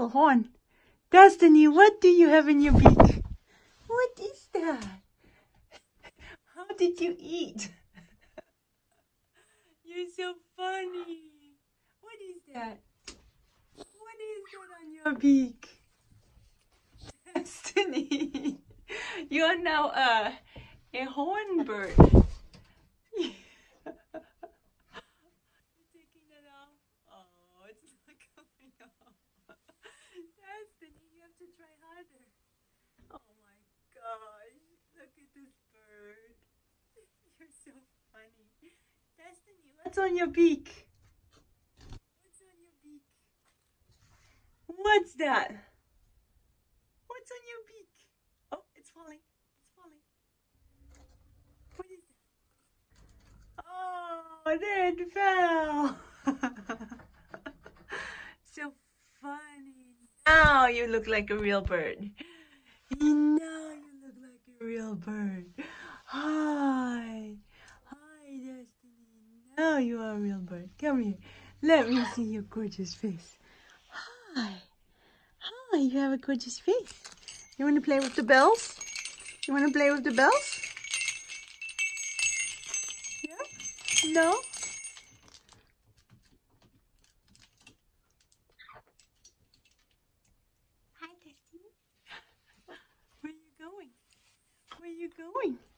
horn. Destiny, what do you have in your beak? What is that? How did you eat? You're so funny. What is that? What is that on your beak? Destiny, you are now a hornbird. Taking it off? Oh, it's not coming off. Destiny, you have to try harder. Oh my gosh, look at this bird. You're so funny. Destiny, what's on your beak? What's on your beak? What's that? What's on your beak? Oh, it's falling. It's falling. What is it? Oh, there it fell. So funny. Now you look like a real bird. Now you look like a real bird. Hi. Hi, Destiny. Now you are a real bird. Come here. Let me see your gorgeous face. Hi. Hi, you have a gorgeous face. You want to play with the bells? You want to play with the bells? Yeah? No? Hi, Destiny. Where are you going? Where are you going?